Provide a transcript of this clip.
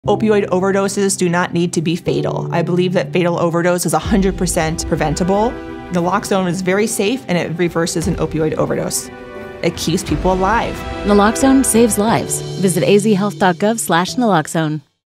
Opioid overdoses do not need to be fatal. I believe that fatal overdose is 100% preventable. Naloxone is very safe and it reverses an opioid overdose. It keeps people alive. Naloxone saves lives. Visit azhealth.gov/naloxone.